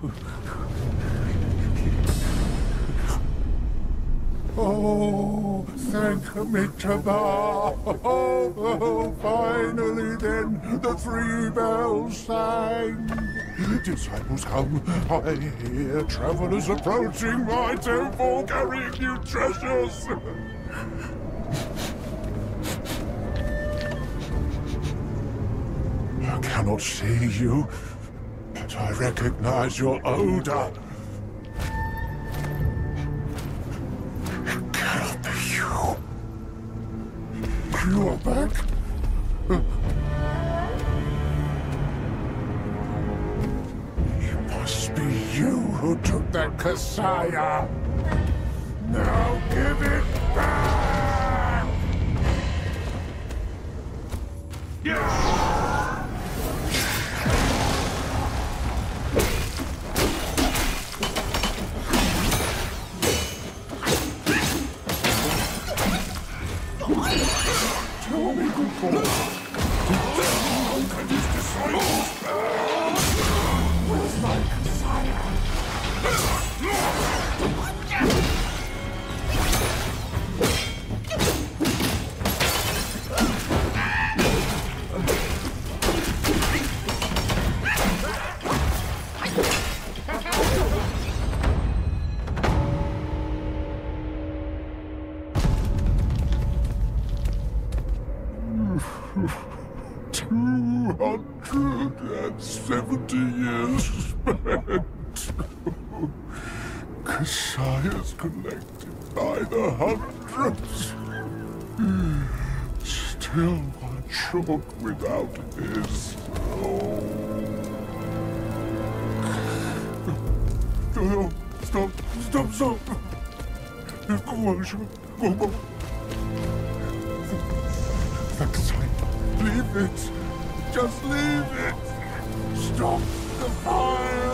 Oh, thank Mitama! Oh, finally then, the 3 bells sang! Disciples come, I hear travelers approaching my temple carrying new treasures! I cannot see you, but I recognize your odor. You are back? It must be you who took that Kasaya. Now give it back! Yeah! Tell me, Wukong. Wukong and his disciples. Where's my Kasaya? $270 years spent. Kasayas collected by the hundreds. Still one short without his. Oh, stop! Go. The Kasaya, leave it. Just leave it! Stop the fire!